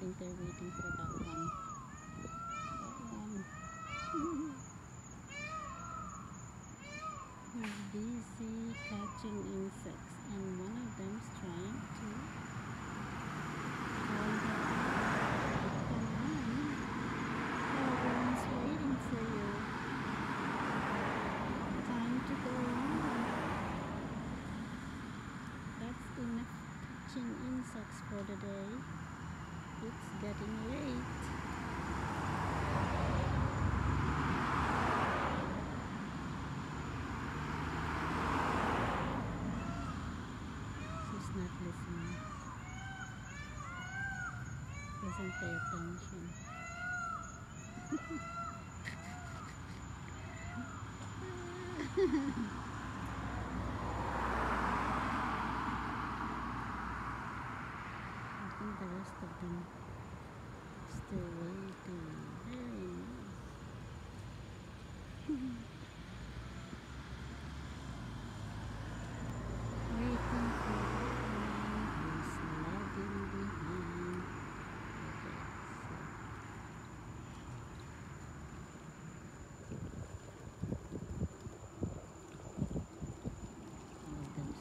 think they're waiting for that one. He's busy catching insects, and one of them's trying to call him. Come on, everyone's waiting for you. Time to go home. That's enough catching insects for the day. It's getting late. She's not listening. Doesn't pay attention. I think the rest of them still waiting. Very nice. Waiting for the one who's lagging behind. Okay, all of them.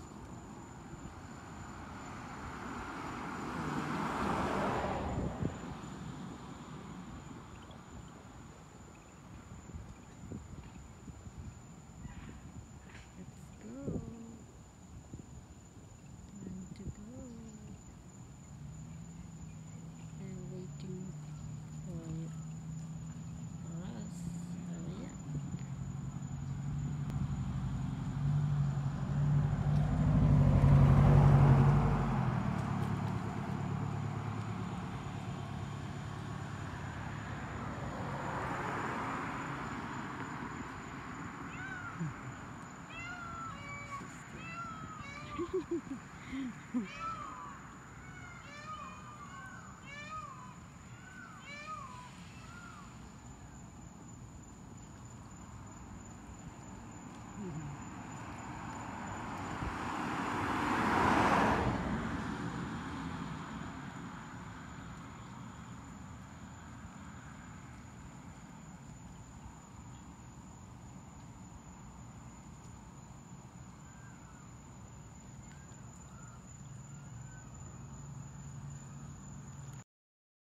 Let's go. Time to go. They're waiting for us. Hurry up. Sister.